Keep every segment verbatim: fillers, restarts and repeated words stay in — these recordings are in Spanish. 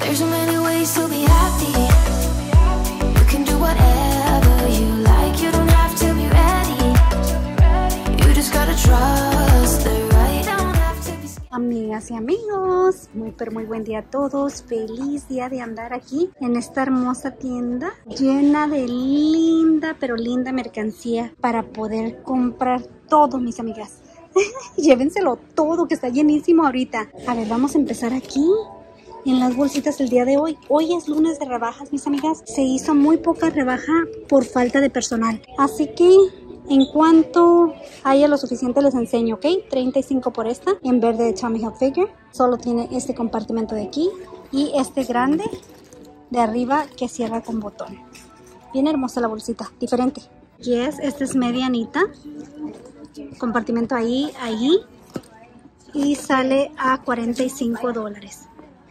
There's so many ways to be happy. You can do whatever you like. You don't have to be ready. You just gotta trust the right. Don't have to be scared. Amigas y amigos, muy pero muy buen día a todos. Feliz día de andar aquí en esta hermosa tienda llena de linda pero linda mercancía para poder comprar todo, mis amigas. Llévenselo todo, que está llenísimo ahorita. A ver, vamos a empezar aquí en las bolsitas el día de hoy. Hoy es lunes de rebajas, mis amigas. Se hizo muy poca rebaja por falta de personal, así que en cuanto haya lo suficiente les enseño, ¿ok? treinta y cinco por esta en verde de Tommy Hilfiger. Solo tiene este compartimento de aquí y este grande de arriba que cierra con botón. Bien hermosa la bolsita, diferente. Yes, esta es medianita. Compartimento ahí, ahí. Y sale a cuarenta y cinco dólares.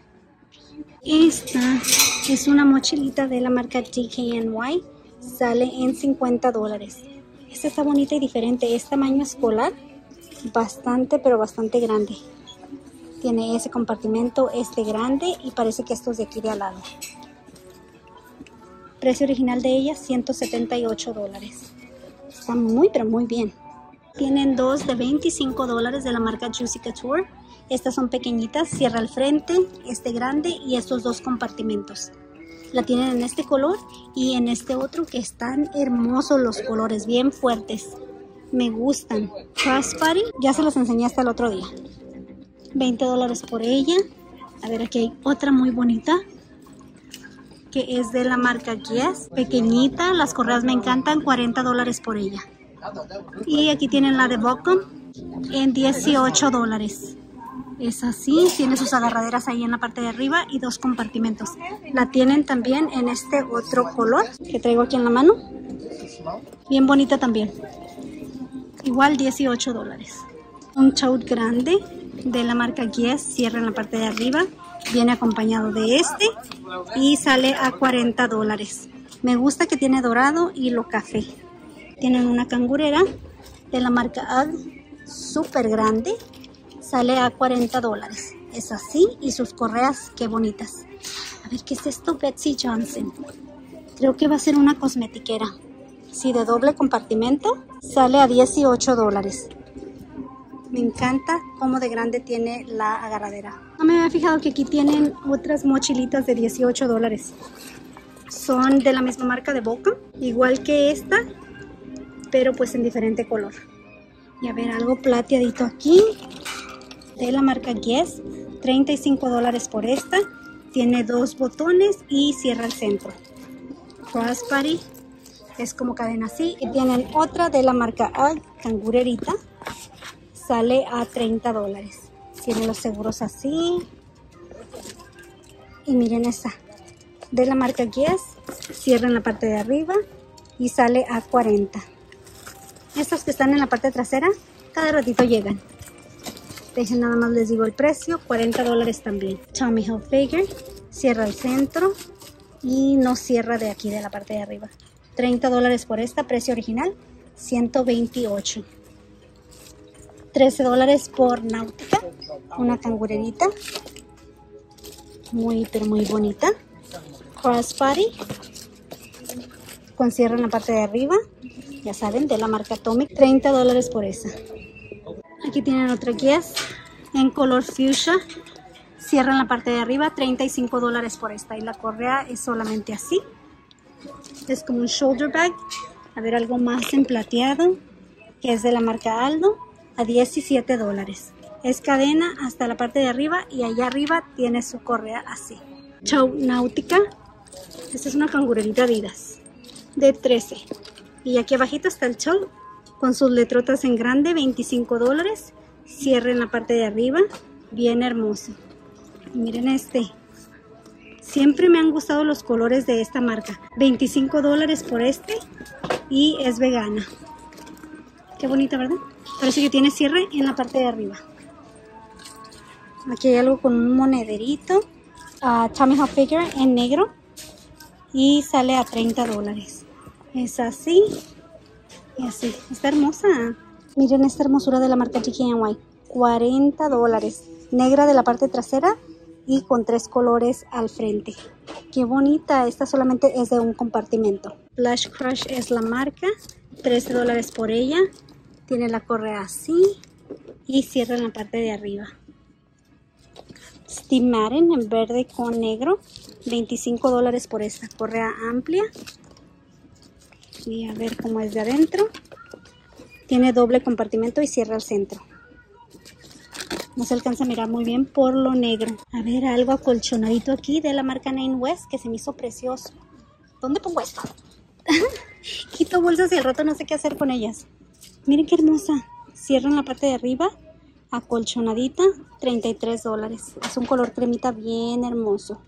Esta es una mochilita de la marca D K N Y. Sale en cincuenta dólares. Esta está bonita y diferente. Es tamaño escolar. Bastante, pero bastante grande. Tiene ese compartimento, este grande. Y parece que estos de aquí de al lado. Precio original de ella, ciento setenta y ocho dólares. Está muy, pero muy bien. Tienen dos de veinticinco dólares de la marca Juicy Couture. Estas son pequeñitas, cierra el frente, este grande y estos dos compartimentos. La tienen en este color y en este otro que están hermosos los colores, bien fuertes. Me gustan. Crossbody, ya se los enseñé hasta el otro día. veinte dólares por ella. A ver, aquí hay otra muy bonita que es de la marca Guess. Pequeñita, las correas me encantan, cuarenta dólares por ella. Y aquí tienen la de Volcom en dieciocho dólares. Es así, tiene sus agarraderas ahí en la parte de arriba y dos compartimentos. La tienen también en este otro color que traigo aquí en la mano. Bien bonita también. Igual dieciocho dólares. Un tote grande de la marca Guess, cierra en la parte de arriba. Viene acompañado de este y sale a cuarenta dólares. Me gusta que tiene dorado y lo café. Tienen una cangurera de la marca U G G, súper grande. Sale a cuarenta dólares. Es así y sus correas, qué bonitas. A ver, ¿qué es esto? Betsy Johnson. Creo que va a ser una cosmetiquera. Sí, de doble compartimento. Sale a dieciocho dólares. Me encanta cómo de grande tiene la agarradera. No me había fijado que aquí tienen otras mochilitas de dieciocho dólares. Son de la misma marca de Volcom, igual que esta, pero pues en diferente color. Y a ver, algo plateadito aquí de la marca Guess, treinta y cinco dólares por esta. Tiene dos botones y cierra el centro. Crossbody, es como cadena así. Y tienen otra de la marca U G G, cangurerita. Sale a treinta dólares. Tiene los seguros así. Y miren esta, de la marca Guess, cierra en la parte de arriba y sale a cuarenta. Estos que están en la parte trasera, cada ratito llegan. Dejen nada más les digo el precio, cuarenta dólares también. Tommy Hilfiger, cierra el centro y no cierra de aquí de la parte de arriba. treinta dólares por esta, precio original, ciento veintiocho. trece dólares por Náutica, una cangurerita. Muy, pero muy bonita. Crossbody, con cierre en la parte de arriba. Ya saben, de la marca Atomic, treinta dólares por esa. Aquí tienen otra Guess en color fuchsia. Cierra en la parte de arriba, treinta y cinco dólares por esta. Y la correa es solamente así. Es como un shoulder bag. A ver, algo más en plateado, que es de la marca Aldo, a diecisiete dólares. Es cadena hasta la parte de arriba y allá arriba tiene su correa así. Tote Náutica. Esta es una cangurerita Adidas de trece. Y aquí abajito está el tote con sus letrotas en grande, veinticinco dólares. Cierre en la parte de arriba, bien hermoso. Y miren este. Siempre me han gustado los colores de esta marca. veinticinco dólares por este y es vegana. Qué bonita, ¿verdad? Parece que tiene cierre en la parte de arriba. Aquí hay algo con un monederito. Uh, Tommy Hilfiger en negro. Y sale a treinta dólares. Es así. Y así. Está hermosa. Miren esta hermosura de la marca D K N Y. cuarenta dólares. Negra de la parte trasera y con tres colores al frente. Qué bonita, esta solamente es de un compartimento. Flash Crush es la marca, trece dólares por ella. Tiene la correa así y cierra en la parte de arriba. Steve Madden en verde con negro, veinticinco dólares por esta correa amplia. Y a ver cómo es de adentro. Tiene doble compartimento y cierra al centro. No se alcanza a mirar muy bien por lo negro. A ver, algo acolchonadito aquí de la marca Nine West que se me hizo precioso. ¿Dónde pongo esto? Quito bolsas y al rato no sé qué hacer con ellas. Miren qué hermosa. Cierra en la parte de arriba. Acolchonadita, treinta y tres dólares. Es un color cremita bien hermoso.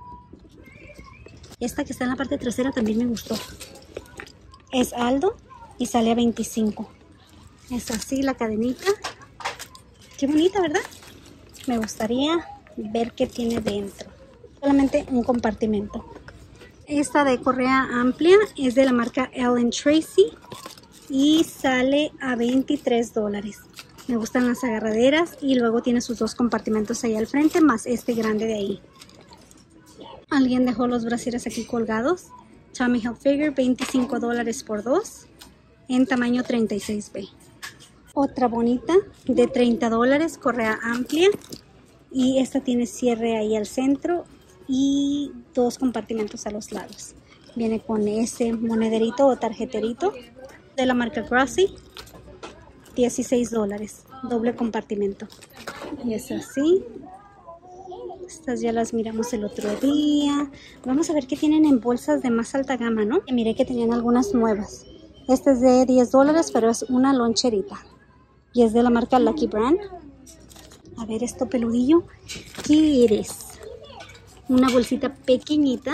Esta que está en la parte trasera también me gustó. Es Aldo y sale a veinticinco. Es así la cadenita. Qué bonita, ¿verdad? Me gustaría ver qué tiene dentro. Solamente un compartimento. Esta de correa amplia es de la marca Ellen Tracy y sale a veintitrés dólares. Me gustan las agarraderas y luego tiene sus dos compartimentos ahí al frente más este grande de ahí. Alguien dejó los brasieres aquí colgados. Tommy Hilfiger, veinticinco dólares por dos en tamaño treinta y seis B. Otra bonita de treinta dólares, correa amplia. Y esta tiene cierre ahí al centro y dos compartimentos a los lados. Viene con ese monederito o tarjeterito de la marca Grassi. dieciséis dólares, doble compartimento. Y es así. Estas ya las miramos el otro día. Vamos a ver qué tienen en bolsas de más alta gama, ¿no? Y miré que tenían algunas nuevas. Esta es de diez dólares, pero es una loncherita. Y es de la marca Lucky Brand. A ver esto peludillo. ¿Qué eres? Una bolsita pequeñita.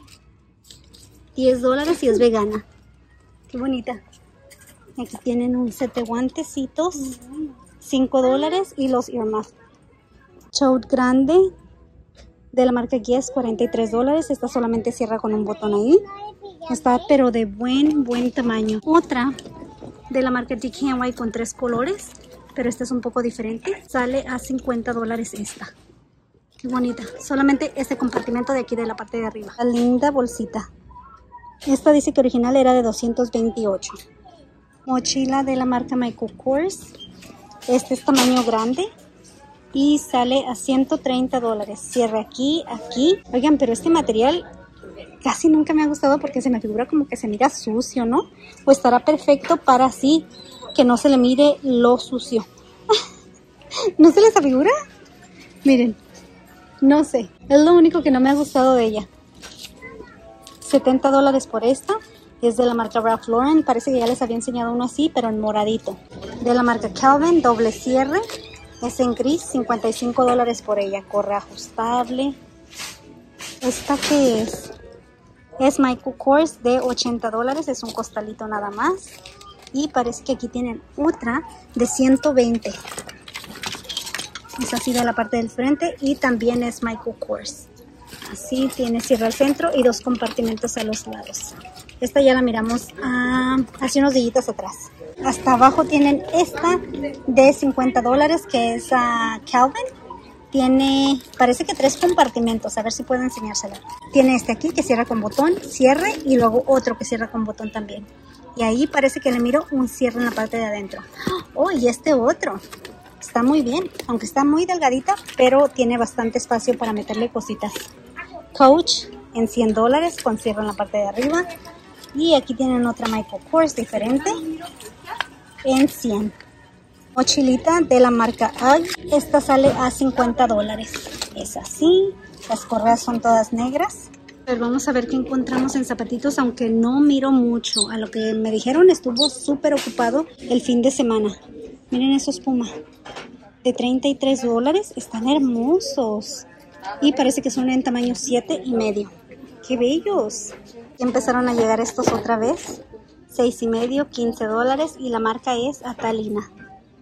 diez dólares y es vegana. Qué bonita. Aquí tienen un set de guantecitos. cinco dólares y los earmuffs. Tote grande de la marca Guess, cuarenta y tres dólares. Esta solamente cierra con un botón ahí. Está pero de buen, buen tamaño. Otra de la marca D K N Y con tres colores, pero esta es un poco diferente. Sale a cincuenta dólares esta. Qué bonita. Solamente este compartimento de aquí de la parte de arriba. La linda bolsita. Esta dice que original era de doscientos veintiocho. Mochila de la marca Michael Kors. Este es tamaño grande y sale a ciento treinta dólares. Cierra aquí, aquí. Oigan, pero este material casi nunca me ha gustado porque se me figura como que se mira sucio, ¿no? O estará perfecto para así que no se le mire lo sucio. ¿No se les figura? Miren, no sé. Es lo único que no me ha gustado de ella. setenta dólares por esta. Es de la marca Ralph Lauren. Parece que ya les había enseñado uno así, pero en moradito. De la marca Calvin, doble cierre. Es en gris, cincuenta y cinco dólares por ella. Correa ajustable. ¿Esta qué es? Es Michael Kors de ochenta dólares. Es un costalito nada más. Y parece que aquí tienen otra de ciento veinte. Es así de la parte del frente. Y también es Michael Kors. Así tiene cierre al centro y dos compartimentos a los lados. Esta ya la miramos ah, hace unos días atrás. Hasta abajo tienen esta de cincuenta dólares que es uh, Calvin. Tiene, parece que tres compartimentos. A ver si puedo enseñársela. Tiene este aquí que cierra con botón, cierre y luego otro que cierra con botón también. Y ahí parece que le miro un cierre en la parte de adentro. Oh, y este otro. Está muy bien, aunque está muy delgadita, pero tiene bastante espacio para meterle cositas. Coach en cien dólares con cierre en la parte de arriba. Y aquí tienen otra Michael Kors diferente en cien. Mochilita de la marca UGG. Esta sale a cincuenta dólares. Es así. Las correas son todas negras. Pero vamos a ver qué encontramos en zapatitos, aunque no miro mucho. A lo que me dijeron estuvo súper ocupado el fin de semana. Miren esos Puma. De treinta y tres dólares. Están hermosos. Y parece que son en tamaño siete y medio. ¡Qué bellos! Y empezaron a llegar estos otra vez. seis y medio, quince dólares. Y la marca es Atalina.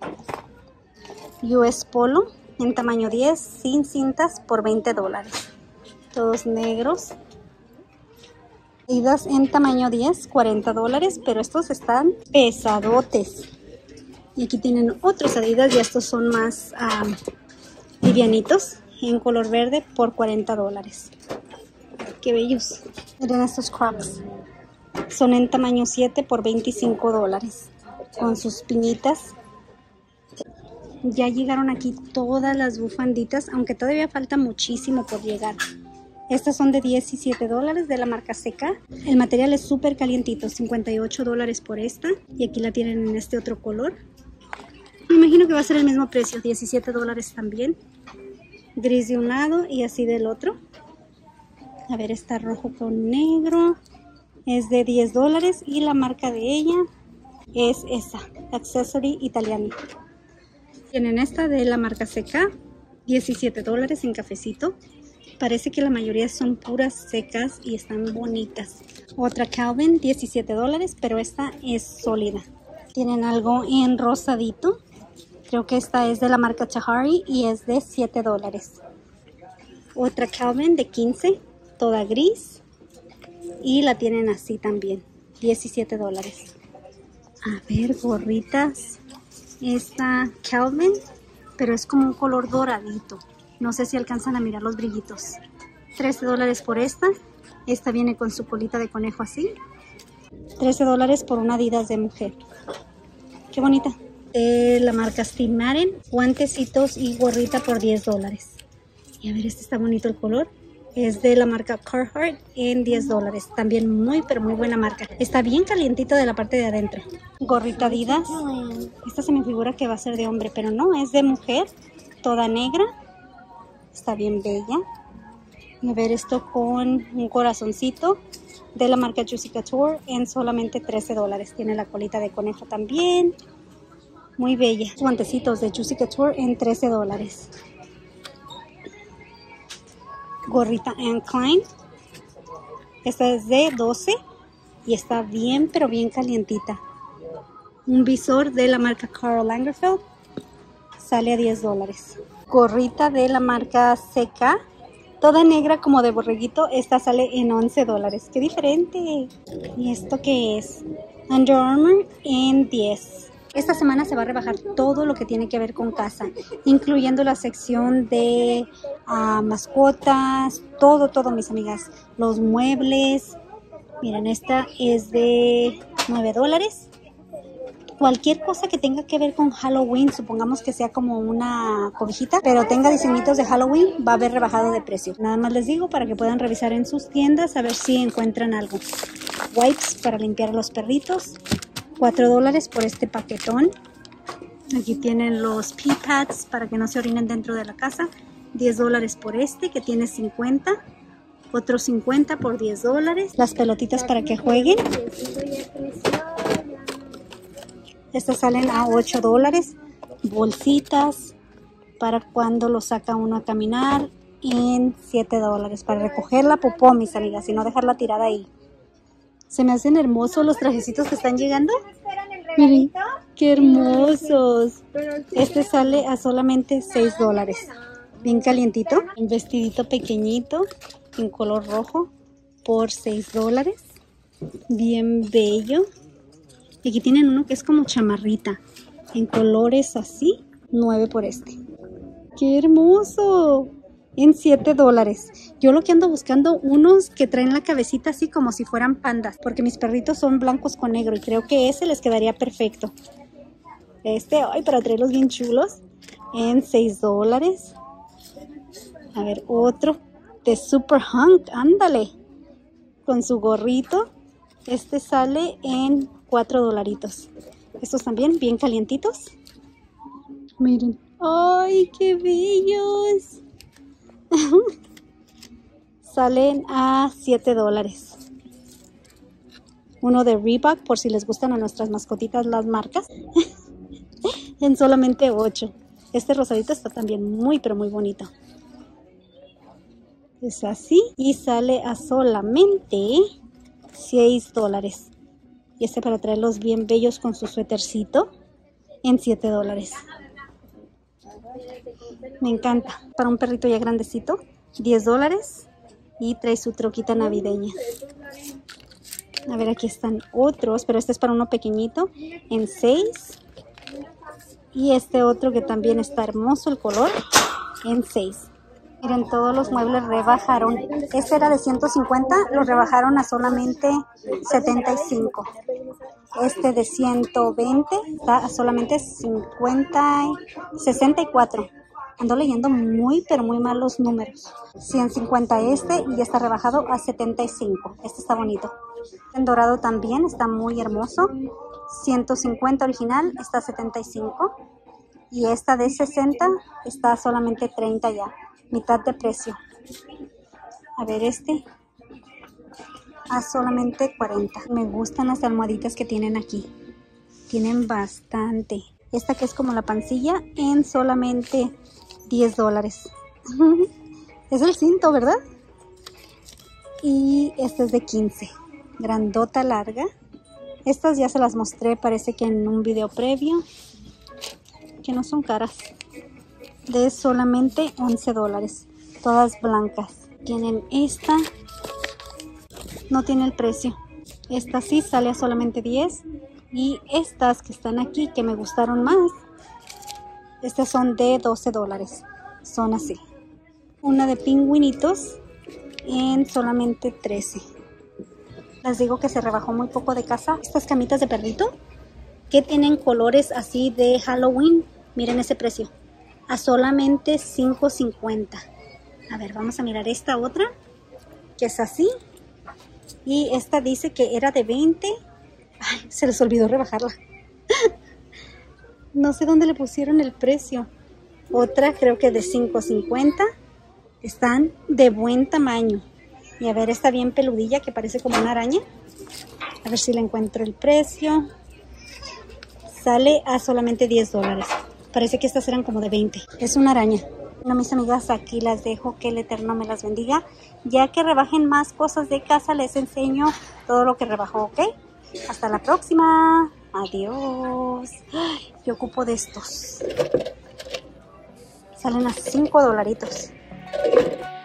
U S Polo en tamaño diez, sin cintas, por veinte dólares. Todos negros. Adidas en tamaño diez, cuarenta dólares. Pero estos están pesadotes. Y aquí tienen otros Adidas y estos son más um, livianitos. en color verde por cuarenta dólares. Qué bellos. Miren estos Crocs. Son en tamaño siete por veinticinco dólares. Con sus piñitas. Ya llegaron aquí todas las bufanditas, aunque todavía falta muchísimo por llegar. Estas son de diecisiete dólares de la marca Seca. El material es súper calientito, cincuenta y ocho dólares por esta. Y aquí la tienen en este otro color. Me imagino que va a ser el mismo precio, diecisiete dólares también. Gris de un lado y así del otro. A ver, está rojo con negro. Es de diez dólares y la marca de ella es esa, Accessory Italiani. Tienen esta de la marca Seca, diecisiete dólares en cafecito. Parece que la mayoría son puras secas y están bonitas. Otra Calvin, diecisiete dólares, pero esta es sólida. Tienen algo en rosadito. Creo que esta es de la marca Tahari y es de siete dólares. Otra Calvin de quince, toda gris. Y la tienen así también, diecisiete dólares. A ver, gorritas. Esta Calvin, pero es como un color doradito. No sé si alcanzan a mirar los brillitos. trece dólares por esta. Esta viene con su colita de conejo así. trece dólares por una Adidas de mujer. Qué bonita. De la marca Steve Madden. Guantecitos y gorrita por diez dólares. Y a ver, este está bonito el color. Es de la marca Carhartt en diez dólares. También muy, pero muy buena marca. Está bien calientita de la parte de adentro. Gorrita Adidas. Esta se me figura que va a ser de hombre, pero no, es de mujer. Toda negra. Está bien bella. Y a ver esto con un corazoncito de la marca Juicy Couture en solamente trece dólares. Tiene la colita de conejo también. Muy bella. Guantecitos de Juicy Couture en trece dólares. Gorrita Anne Klein. Esta es de doce y está bien, pero bien calientita. Un visor de la marca Karl Lagerfeld. Sale a diez dólares. Gorrita de la marca Seca. Toda negra como de borreguito. Esta sale en once dólares. ¡Qué diferente! ¿Y esto qué es? Under Armour en diez. Esta semana se va a rebajar todo lo que tiene que ver con casa, incluyendo la sección de uh, mascotas, todo, todo, mis amigas. Los muebles. Miren, esta es de nueve dólares. Cualquier cosa que tenga que ver con Halloween, supongamos que sea como una cobijita, pero tenga diseñitos de Halloween, va a haber rebajado de precio. Nada más les digo para que puedan revisar en sus tiendas a ver si encuentran algo. Wipes para limpiar a los perritos. cuatro dólares por este paquetón. Aquí tienen los pee pads para que no se orinen dentro de la casa. diez dólares por este que tiene cincuenta. Otros cincuenta por diez dólares. Las pelotitas para que jueguen. Estas salen a ocho dólares. Bolsitas para cuando lo saca uno a caminar en siete dólares. Para recoger la popó, mis amigas, y no dejarla tirada ahí. Se me hacen hermosos los trajecitos que están llegando. Miren, qué hermosos. Este sale a solamente seis dólares. Bien calientito. Un vestidito pequeñito en color rojo por seis dólares. Bien bello. Y aquí tienen uno que es como chamarrita. En colores así. nueve por este. ¡Qué hermoso! En siete dólares. Yo lo que ando buscando unos que traen la cabecita así como si fueran pandas. Porque mis perritos son blancos con negro y creo que ese les quedaría perfecto. Este, ay, para traerlos bien chulos. En seis dólares. A ver, otro de Super Hunk. Ándale. Con su gorrito. Este sale en cuatro dolaritos. Estos también bien calientitos. Miren. ¡Ay, qué bellos! Salen a siete dólares. Uno de Reebok, por si les gustan a nuestras mascotitas las marcas. En solamente ocho. Este rosadito está también muy, pero muy bonito. Es así. Y sale a solamente seis dólares. Y este para traerlos bien bellos con su suétercito. En siete dólares. Me encanta. Para un perrito ya grandecito, diez dólares. Y trae su troquita navideña. A ver, aquí están otros, pero este es para uno pequeñito, en seis. Y este otro que también está hermoso el color, en seis. Miren, todos los muebles rebajaron. Este era de ciento cincuenta, lo rebajaron a solamente setenta y cinco. Este de ciento veinte está a solamente cincuenta, sesenta y cuatro. Ando leyendo muy, pero muy mal los números. ciento cincuenta este y ya está rebajado a setenta y cinco. Este está bonito. En dorado también está muy hermoso. ciento cincuenta original está a setenta y cinco. Y esta de sesenta está a solamente treinta ya. Mitad de precio. A ver este. A solamente cuarenta. Me gustan las almohaditas que tienen aquí. Tienen bastante. Esta que es como la pancilla en solamente diez dólares. Es el cinto, ¿verdad? Y esta es de quince. Grandota, larga. Estas ya se las mostré, parece que en un video previo. Que no son caras. De solamente once dólares. Todas blancas. Tienen esta. No tiene el precio. Esta sí sale a solamente diez. Y estas que están aquí, que me gustaron más, estas son de doce dólares. Son así. Una de pingüinitos en solamente trece. Les digo que se rebajó muy poco de casa. Estas camitas de perrito que tienen colores así de Halloween. Miren ese precio. A solamente cinco cincuenta. A ver, vamos a mirar esta otra. Que es así. Y esta dice que era de veinte. Ay, se les olvidó rebajarla. No sé dónde le pusieron el precio. Otra creo que de cinco cincuenta. Están de buen tamaño. Y a ver, esta bien peludilla que parece como una araña. A ver si le encuentro el precio. Sale a solamente diez dólares. Parece que estas eran como de veinte. Es una araña. Bueno, mis amigas, aquí las dejo. Que el Eterno me las bendiga. Ya que rebajen más cosas de casa, les enseño todo lo que rebajó, ¿ok? Hasta la próxima. Adiós. Ay, yo ocupo de estos. Salen a cinco dolaritos.